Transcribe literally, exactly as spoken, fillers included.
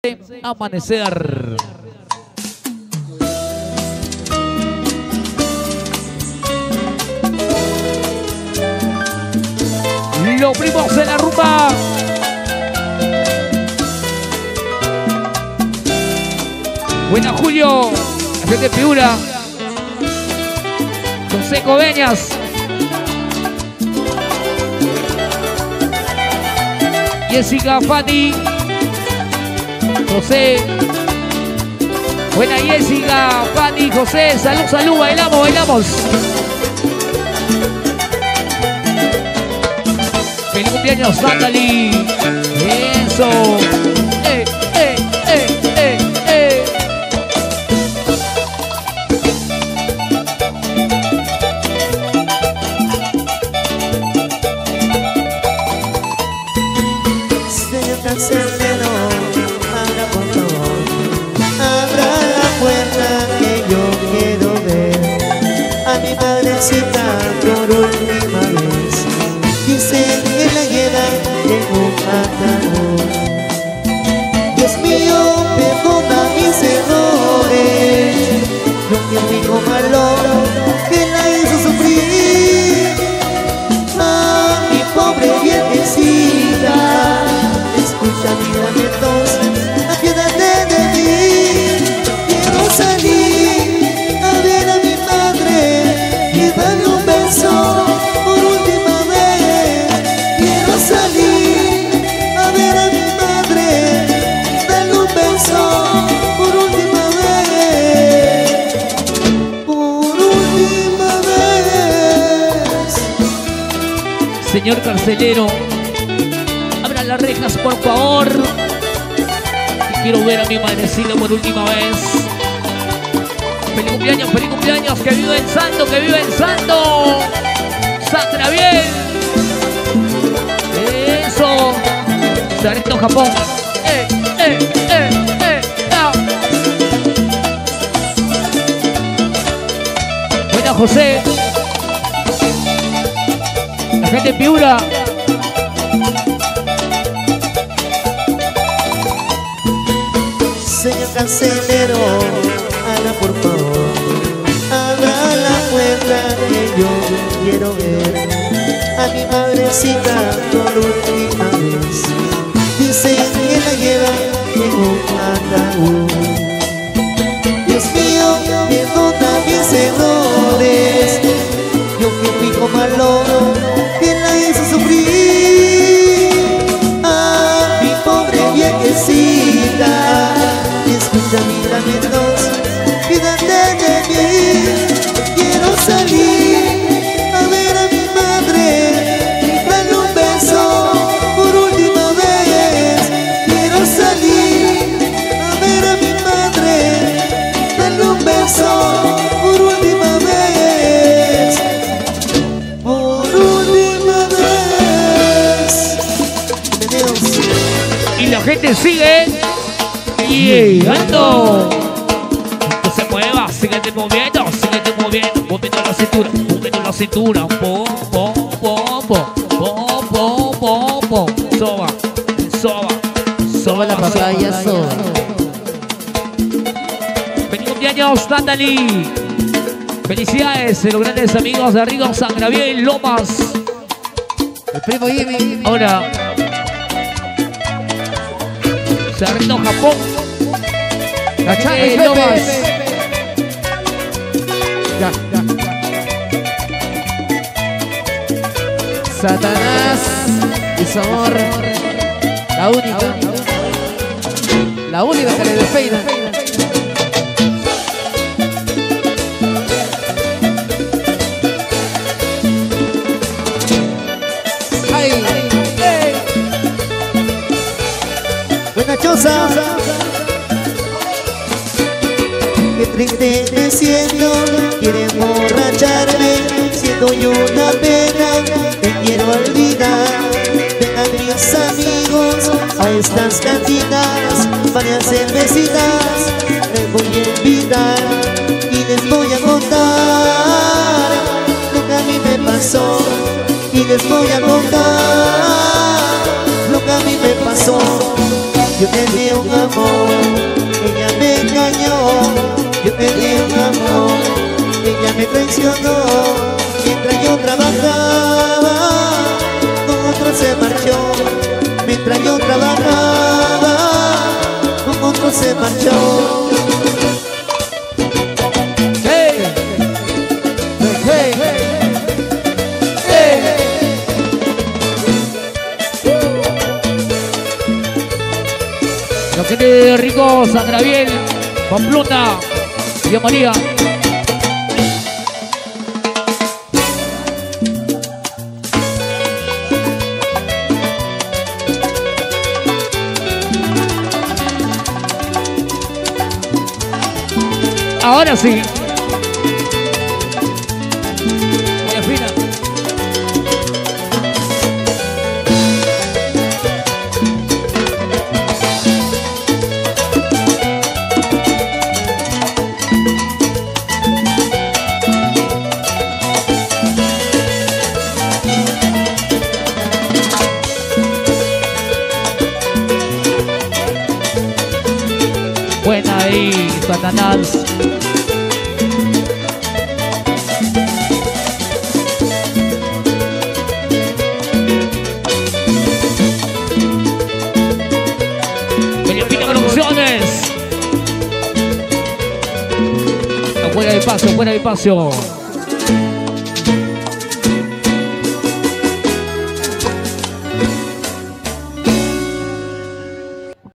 Amanecer. Los primos de la rumba. Buena Julio, gente Piura. José Coveñas. Jessica Fanny. José. Buena Jessica, Fanny, José. Salud, salud. Bailamos, bailamos. Feliz cumpleaños, Natalie. Eso. Eh, eh, eh, eh, eh. Señor cancerbero, abra por favor, abra la puerta que yo quiero ver a mi madrecita por última vez. Dice que la lleva en un ataúd. Dios mío, perdona mis errores. Yo que digo malo que la hizo sufrir. A mi pobre viejecita, escucha mis lamentos, apiádate de mí. Quiero salir a ver a mi madre y darle un beso por última vez. Quiero salir a ver a mi madre, darle un beso por última vez. Por última vez. Señor carcelero, abra las rejas, por favor. Quiero ver a mi madrecita por última vez. Feliz cumpleaños, feliz cumpleaños. Que viva el santo, que viva el santo. Sandra, bien. Eso. Sarento, Japón. Eh, eh, eh, eh. Ah. Buena José. La gente en Piura. Señor cancelero, abra por favor, abra la puerta que yo quiero ver a mi madrecita por última vez. Dice que la lleva en un ataúd. Dios mío, perdona mis errores. Yo que fui como malo, que la hizo sufrir. A mi pobre viejecita, escucha mis lamentos, cuídate de mí. Quiero salir a ver a mi madre y darle un beso por última vez. Quiero salir a ver a mi madre, darle un beso por última vez. Por última vez. Bienvenidos. Y la gente sigue llegando. No se mueva, síguete moviendo, síguete moviendo, moviendo la cintura, moviendo la cintura, pom, pom, pom, pom, pom, pom, pom, pom, soba, soba, soba la papaya, soba. Feliz cumpleaños, Natalie. Felicidades de los grandes amigos de Rigo San Gabriel Lomas. El primo Jimmy. Ahora, Sarrento, Japón. La Chávez, Eh, Pepe. Lomas. Ya, ya. Satanás y su amor. La única. La única que le despeina. Ay. Hey. Buena choza. Qué triste me siento, quiere emborracharme, siento yo una pena, te quiero olvidar. Vengan mis amigos a estas cantinas, varias cervecitas, les voy a invitar y les voy a contar lo que a mí me pasó. Y les voy a contar lo que a mí me pasó. Yo te di un amor, ella me engañó. Yo te di un amor, ella me traicionó. Mientras yo trabajaba, con otro se marchó. Mientras yo trabajaba, con otro se marchó. Hey, hey, hey, hey. Lo que te rico, San Gabriel, Pamplona, Villa María. Ahora sí. María Fina. Buena ahí, Satanás. Fuera de espacio, fuera de espacio.